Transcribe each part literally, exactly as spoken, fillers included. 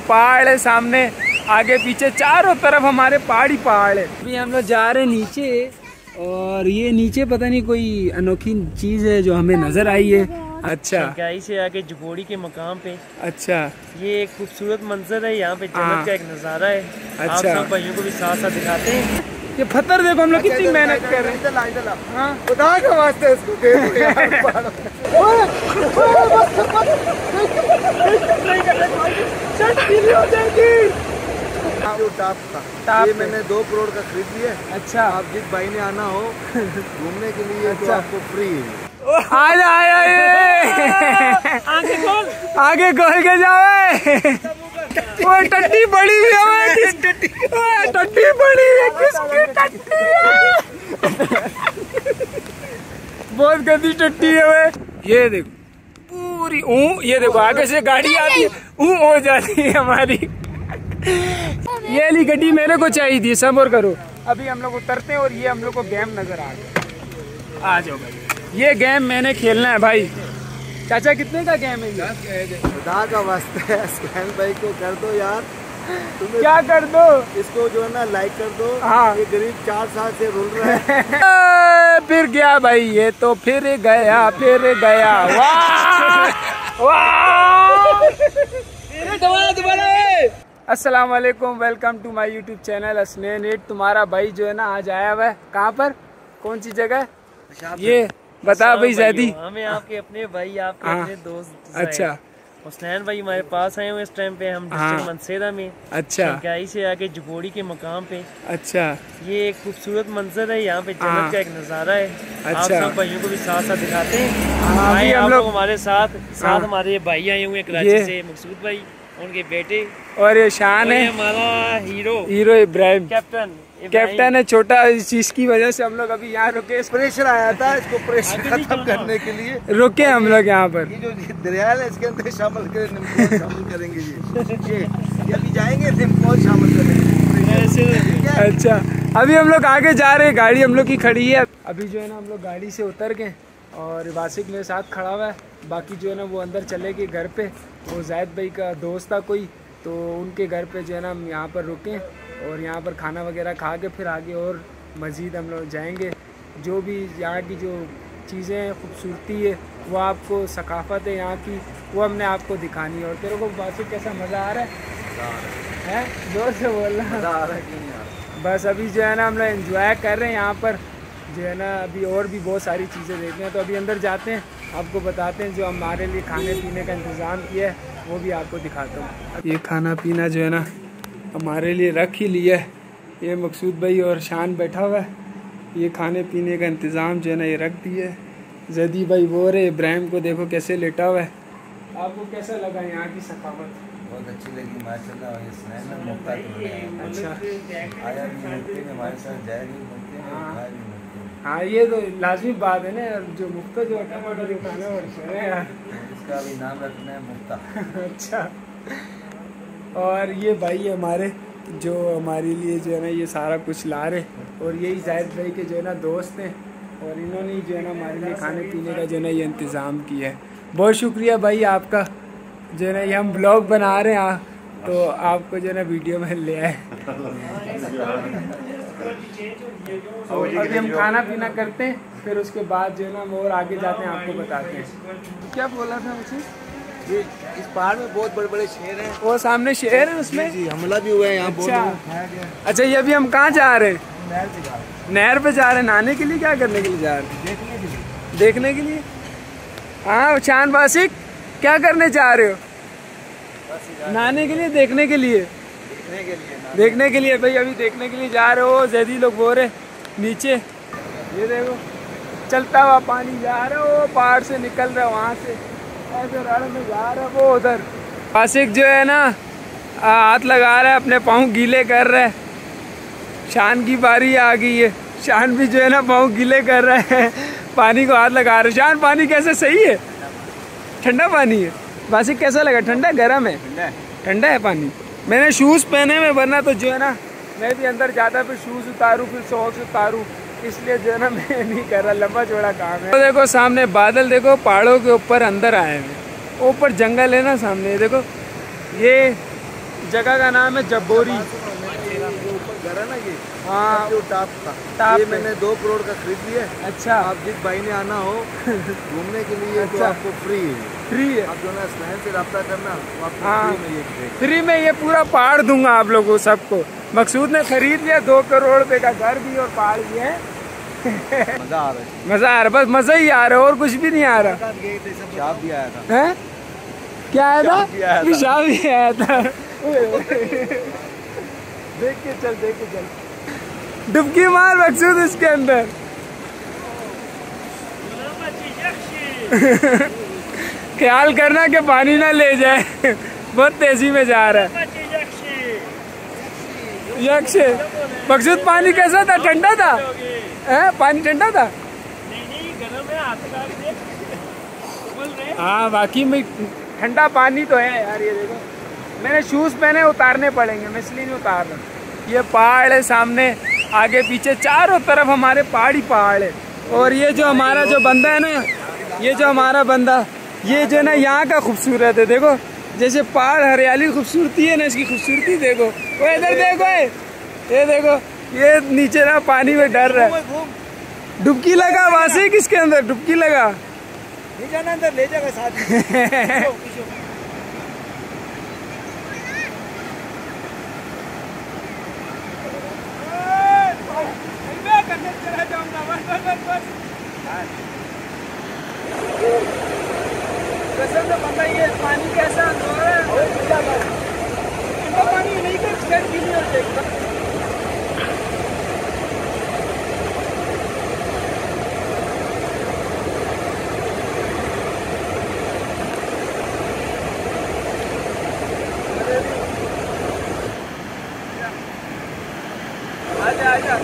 पहाड़ है सामने, आगे पीछे चारों तरफ हमारे पहाड़ ही पहाड़ है। अभी हम लोग जा रहे हैं नीचे, और ये नीचे पता नहीं कोई अनोखी चीज़ है जो हमें नजर आई है। अच्छा, शंघाई से आगे जुगोड़ी के मकाम पे। अच्छा, ये एक खूबसूरत मंजर है, यहाँ पे जन्नत का एक नज़ारा है। अच्छा, आप सब भाइयों को भी साथ साथ दिखाते हैं। ये पत्थर देखो, हम लोग कितनी मेहनत कर रहे हैं। हाँ, खुदा का वास्ते इसको दे दो यार। जो टाप था ये मैंने दो करोड़ का खरीद लिया। अच्छा, आप जिस भाई ने आना हो घूमने के लिए तो आपको फ्री है। आजा आया ये आगे खोल, आगे खोल के जाओ। वो टट्टी बड़ी हुई है, टट्टी बड़ी है, किसकी टट्टी है? बहुत गंदी टट्टी है वे। ये देखो पूरी ऊँ, ये देखो आगे से गाड़ी आती है, ऊँ हो जाती है हमारी। ये ली गड्डी मेरे को चाहिए थी, सब्र करो। अभी हम लोग उतरते हैं और ये हम लोग को गेम नजर आ गया। आ जाओ भाई, ये गेम मैंने खेलना है भाई। चाचा कितने का गेम है ये? खुदा का वास्ते है, स्कैन भाई को कर दो यार। क्या कर दो? इसको जो है ना लाइक कर दो। हाँ, ये गरीब चार साल से रुल रहा है। फिर गया भाई ये तो, फिर गया फिर गया। वाह वाह, अस्सलाम वालेकुम, welcome to my YouTube channel Hasnain eight. तुम्हारा भाई जो है ना आज आया हुआ है, कहाँ पर, कौन सी जगह ये बता भाई जैदी। हमें आपके अपने भाई, आपके हाँ, अपने दोस्त। अच्छा, हुसनैन भाई हमारे पास आए हुए इस टाइम पे, हम डिस्ट्रिक्ट मनसेरा में। अच्छा, शंघाई से आगे जुगोड़ी के मकाम पे। अच्छा, ये एक खूबसूरत मंजर है, यहाँ पे जन्नत का एक नज़ारा है। अच्छा, आप सब भाइयों को भी साथ साथ दिखाते हैं। अभी हम लोग हमारे साथ साथ हमारे भाई आए हुए कराची से, मकसूद भाई, उनके बेटे, और ये शान है हमारा hero hero Ibrahim, captain captain है छोटा। इस चीज की वजह से हम लोग अभी यहाँ रुके, प्रेशर आया था, इसको प्रेशर खत्म करने के लिए रुके हम लोग यहाँ पर। ये जो दरिया है इसके अंदर शामिल करें, निम्कोल शामिल करेंगे जी। ये ये अभी जाएंगे, निम्कोल शामिल करेंगे। अच्छा, अभी हम लोग आगे जा रहे हैं, गाड़ी हम लोग की खड़ी है। अभी जो है ना हम लोग गाड़ी से उतर गए और वासिक मेरे साथ खड़ा हुआ है। बाकी जो है ना वो अंदर चले गए घर पे, वो जायद भाई का दोस्त था कोई, तो उनके घर पे जो है ना हम यहाँ पर रुके और यहाँ पर खाना वगैरह खा के फिर आगे और मज़ीद हम लोग जाएंगे। जो भी यहाँ की जो चीज़ें हैं, खूबसूरती है, वो आपको, सकाफ़त है यहाँ की, वो हमने आपको दिखानी है। और तेरे को वासिक कैसा मज़ा आ रहा है? है जोर से बोल रहा है। बस अभी जो है ना हम लोग एंजॉय कर रहे हैं यहाँ पर जो है ना। अभी और भी बहुत सारी चीज़ें देखते हैं, तो अभी अंदर जाते हैं, आपको बताते हैं जो हमारे लिए खाने पीने का इंतज़ाम किया है वो भी आपको दिखाता हूँ। ये खाना पीना जो है ना हमारे लिए रख ही लिया है, ये मकसूद भाई और शान बैठा हुआ है। ये खाने पीने का इंतज़ाम जो है ना ये रख दिया है। जैदी भाई वो रहे, इब्राहिम को देखो कैसे लेटा हुआ है। आपको कैसा लगा यहाँ की सकाफत? बहुत अच्छी लगी माशाल्लाह। अच्छा, आया भी मुफ्ती में हमारे साथ, जाए भी मुफ्ती में, खाया भी मुफ्ती में। हाँ, ये तो लाजमी बात है ना, जो मुफ्ता जो टमाटर जो खाना और यार, इसका भी नाम रखना है मुफ्ता। अच्छा, और ये भाई हमारे जो हमारे लिए जो है ना ये सारा कुछ ला रहे, और यही जायद भाई के जो है ना दोस्त हैं, और इन्होंने जो है ना हमारे लिए खाने पीने का जो है ना ये इंतज़ाम किया है। बहुत शुक्रिया भाई आपका, जो है ना ये हम ब्लॉग बना रहे हैं तो आपको जो है ना वीडियो में ले आए। अभी हम खाना पीना करते हैं, फिर उसके बाद जो है ना हम और आगे जाते हैं, आपको बताते हैं। क्या बोला था मुझे? ये इस पहाड़ में बहुत बड़े बड़े शेर हैं। वो सामने शेर है उसमें? जी, हमला भी हुआ है यहाँ। अच्छा, अच्छा, ये अभी हम कहाँ जा रहे हैं? नहर पे जा रहे हैं। नहर पे जा रहे हैं, नहाने के लिए? क्या करने के लिए जा रहे हैं? देखने के लिए। देखने के लिए? हाँ, चांद वासिक क्या करने जा रहे हो? नहाने के लिए, देखने के लिए? देखने के लिए। देखने के लिए भाई, अभी देखने के लिए जा रहे हो। जैदी लोग बोल रहे नीचे, ये देखो चलता हुआ पानी जा रहा है, वो पहाड़ से निकल रहा है, वहाँ से ऐसे रड़ में जा रहा है वो उधर। वासिक जो है ना हाथ लगा रहा है, अपने पाँव गीले कर रहा है। शान की बारी आ गई है, शान भी जो है ना पाँव गीले कर रहा है, पानी को हाथ लगा रहा है। शान, पानी कैसे, सही है? ठंडा पानी है? वासिक कैसा लगा? ठंडा गर्म है? ठंडा है पानी। मैंने शूज़ पहने में, वरना तो जो है ना मैं भी अंदर जाता फिर शूज़ उतारूँ, फिर सॉक्स उतारूँ, इसलिए जो है ना मैं नहीं कर रहा, लंबा चौड़ा काम है। तो देखो सामने बादल, देखो पहाड़ों के ऊपर अंदर आए हैं, ऊपर जंगल है ना सामने, देखो ये जगह का नाम है जब्बोरी। घर है ना ये, हाँ जो टाप था, टाप ये मैंने दो करोड़ का खरीद लिया। अच्छा, आप जिस भाई ने आना हो घूमने के लिए अच्छा। तो आपको फ्री है, फ्री है। आप जो है स्नैन से रब्ता करना, तो आपको हाँ। फ्री में ये देगा। फ्री में ये पूरा पहाड़ दूंगा आप लोगों को सबको। मकसूद ने खरीद लिया दो करोड़ रुपए का घर भी और पहाड़ भी है। मजा आ रहा है, मजा आ रहा, बस मजा ही आ रहा है और कुछ भी नहीं आ रहा पेशाब भी आया था। है। क्या आया था? पेशाब भी आया था। पेशाब भी आया था। देख के चल, देख के चल, डुबकी मार मकसूद इसके अंदर। ख्याल करना कि पानी ना ले जाए, बहुत तेजी में जा रहा है। यक्ष मकसूद, पानी कैसा था? ठंडा था? है पानी ठंडा था? हाँ वाकई में ठंडा पानी तो है यार। ये देखो मैंने शूज पहने, उतारने पड़ेंगे, मैं इसलिए नहीं उतार रहा। ये पहाड़ है सामने, आगे पीछे चारों तरफ हमारे पहाड़ ही पहाड़ है। और ये जो हमारा जो बंदा है ना, ये जो हमारा बंदा, ये जो है ना यहाँ का खूबसूरत है। देखो जैसे पहाड़ हरियाली खूबसूरती है ना, इसकी खूबसूरती देखो। वो इधर देखो, ये देखो, ये नीचे ना पानी में डर रहा है। डुबकी लगा वहां से, किसके अंदर डुबकी लगा? नहीं जाना अंदर, ले जाएगा साथ। ये पानी कैसा पानी नहीं कर आजा आजा।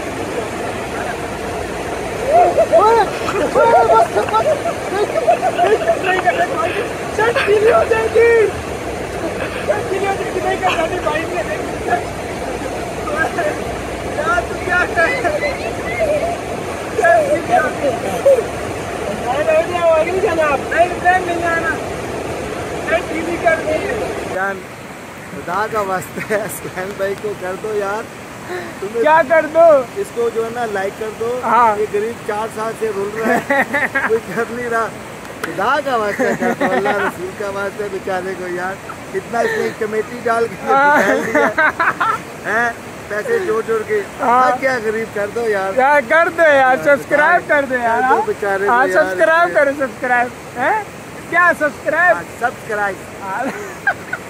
खुदा का वास्ते है, स्कैन भाई को कर दो यार। तुम्हें क्या कर दो? इसको जो है ना लाइक कर दो। हाँ। ये गरीब चार साल से रुल रहा है, कोई कर नहीं रहा। खुदा का वास्ते कर दो, अल्लाह रसूल का वास्ते बेचारे को यार। कितना इसने कमेटी डाल के हैं, पैसे जोड़ जोड़ के। हाँ। क्या गरीब कर दो यार, यार कर दो यार, सब्सक्राइब कर दो यार। कर दो बेचारे। हाँ सब्सक्राइब करो, सब्सक्राइब है क्या? Subscribe subscribe.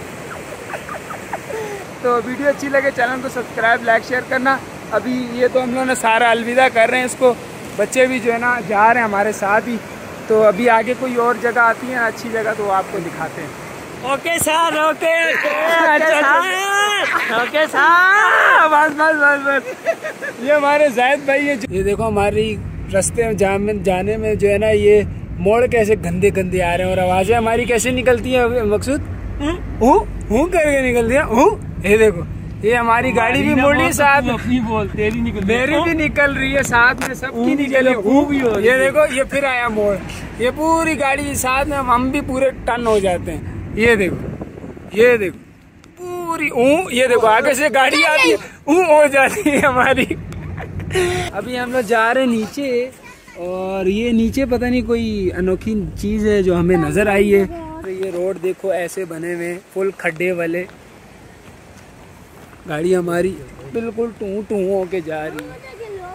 तो वीडियो अच्छी लगे चैनल को सब्सक्राइब, लाइक, शेयर करना। अभी ये तो हम लोग ने सारा अलविदा कर रहे हैं इसको। बच्चे भी जो है ना जा रहे हैं हमारे साथ ही। तो अभी आगे कोई और जगह आती है अच्छी जगह, तो वो आपको दिखाते हैं। Okay sir, okay okay sir, बस बस बस बस। ये हमारे जायद भाई है। ये देखो हमारी रास्ते में जाने जाने में जो है ना, ये मोड़ कैसे गंदे गंदे आ रहे हैं और आवाजें हमारी कैसे निकलती है मकसूद? हूँ हूँ करके निकलती है। ये देखो, ये हमारी गाड़ी भी मुड़ी साथ, अपनी बोल, तेरी निकल, मेरी भी निकल रही है साथ में, सबकी निकली भी। ये देखो, ये फिर आया मोड़, ये पूरी गाड़ी साथ में, हम भी पूरे टन हो जाते हैं। ये देखो, ये देखो पूरी ऊ, ये देखो आगे से गाड़ी आती है, ऊ हो जाती है हमारी। अभी हम लोग जा रहे हैं नीचे, और ये नीचे पता नहीं कोई अनोखी चीज है जो हमें नजर आई है। तो ये रोड देखो ऐसे बने हुए, फुल खड्डे वाले। गाड़ी हमारी बिल्कुल टू टू होके जा रही है।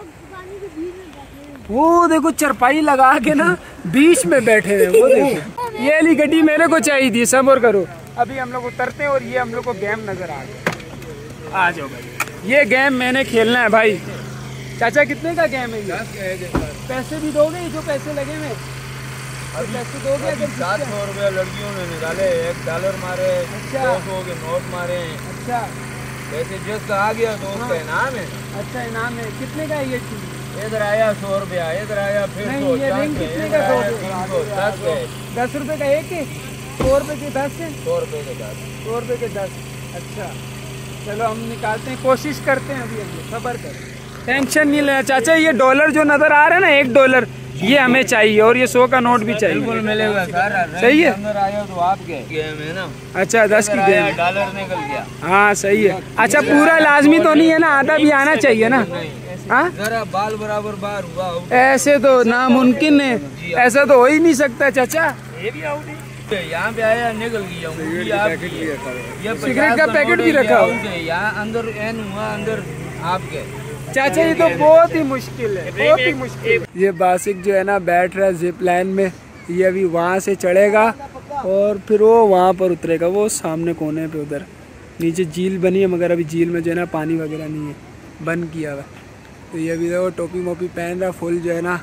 वो देखो चरपाई लगा के ना बीच में बैठे हैं, वो देखो। ये वाली गड्डी मेरे को चाहिए थी, सब्र करो। अभी हम लोग उतरते हैं और ये हम लोग को गेम नजर आ गया। आ जाओ भाई, ये गेम मैंने खेलना है भाई। चाचा कितने का गेम है ये? पैसे भी दोगे? जो पैसे लगे हुए पैसे दोगे? सात सौ रुपया लड़कियों ने निकाले, एक डॉलर मारे, अच्छा। दो सौ के नोट मारे। अच्छा, वैसे जिसका आ गया तो उसका इनाम है। अच्छा इनाम है। कितने का है ये चीज? इधर आया सौ रुपया, इधर आया फिर नहीं, सौ, ये रिंग कितने का? दो दस है। दस रुपए का एक है? सौ रुपए के दस है? सौ रुपये के दस। सौ रुपए के दस। अच्छा चलो हम निकालते हैं, कोशिश करते हैं। अभी हम लोग सबर करें, टेंशन नहीं लेना चाचा। ये डॉलर जो नजर आ रहा है ना, एक डॉलर, ये हमें चाहिए और ये सौ का नोट भी चाहिए। मिलेगा सर, सही है। अंदर आया तो आपके गेम है ना। अच्छा दस की गेम, डॉलर निकल गया। हाँ सही है। अच्छा पूरा लाजमी तो नहीं है ना, आधा भी आना चाहिए ना। हाँ जरा बाल बराबर बार हुआ। ऐसे तो नामुमकिन है, ऐसा तो हो ही नहीं सकता चाचा। ये भी आउट है। यहाँ पे आया निकल गया। ये सिगरेट का पैकेट भी रखा हुआ यहाँ अंदर एन हुआ अंदर आपके। चाचा ये तो बहुत ही मुश्किल है, बहुत ही मुश्किल। ये बासिक जो है ना बैठ रहा है जिप लाइन में, ये अभी वहाँ से चढ़ेगा और फिर वो वहाँ पर उतरेगा, वो सामने कोने पे उधर नीचे झील बनी है, मगर अभी झील में जो है ना पानी वगैरह नहीं है, बंद किया हुआ। तो ये अभी देखो टोपी मोपी पहन रहा, फुल जो है ना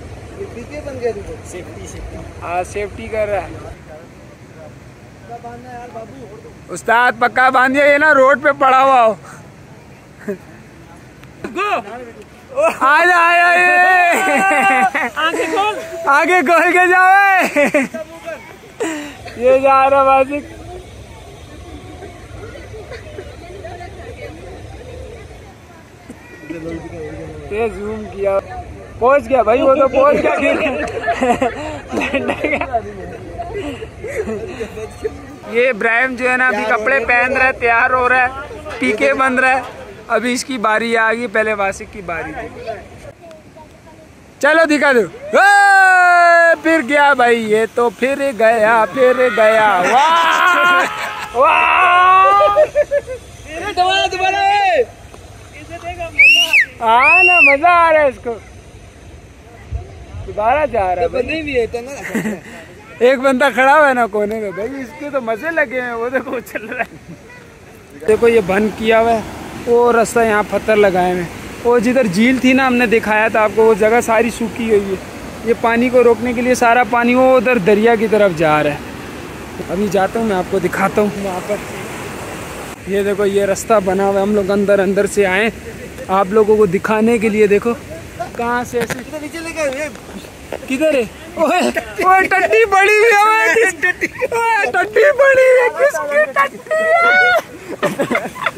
हाँ सेफ्टी कर रहा है। उस्ताद पक्का बांधिए, ये ना रोड पे पड़ा हुआ हो। आजा आजा आगे खोल, आगे खोल के जाओ। ये जा रहा बासिक। ये जूम किया, पहुंच गया भाई, वो तो पहुंच गया। ये इब्राहिम जो है ना अभी कपड़े पहन रहा है, तैयार हो रहा है, टीके बन रहा है। अभी इसकी बारी आ गई, पहले वासिक की बारी थी। चलो दिखा दो। फिर गया भाई, ये तो फिर गया फिर गया। वाह वाह, दोबारा दोबारा हाँ ना, मजा आ रहा है इसको, दोबारा जा रहा है। बंदे भी है एक बंदा खड़ा हुआ है ना कोने में, भाई इसके तो मजे लगे हैं। वो देखो चल रहा है, देखो ये बंद किया हुआ है। वो रास्ता यहाँ पत्थर लगाए हुए, वो जिधर झील थी ना हमने दिखाया था आपको, वो जगह सारी सूखी हुई है। ये पानी को रोकने के लिए सारा पानी वो उधर दरिया की तरफ जा रहा है। अभी जाता हूँ मैं आपको दिखाता हूँ वहाँ पर। ये देखो ये रास्ता बना हुआ है, हम लोग अंदर अंदर से आए आप लोगों को दिखाने के लिए। देखो कहाँ से ऐसे किधर है? ओए ओए टट्टी पड़ी हुई है, ओए टट्टी पड़ी है, किसकी टट्टी है?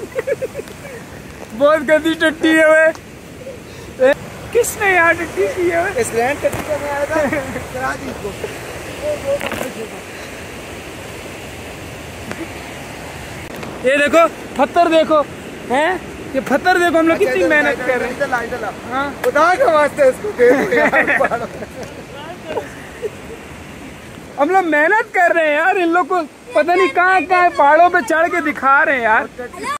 बहुत गंदी टट्टी है वे। किसने यहाँ टट्टी की है? इसलैंड टट्टी करने आया था, करा दी इसको। ये देखो पत्थर देखो हैं, ये पत्थर देखो, हम लोग कितनी मेहनत कर रहे हैं। हाँ खुदा के वास्ते इसको दे दो यार। हम लोग मेहनत कर रहे हैं यार, इन लोग को पता नहीं कहाँ कहाँ पहाड़ों पे चढ़ के दिखा रहे हैं यार।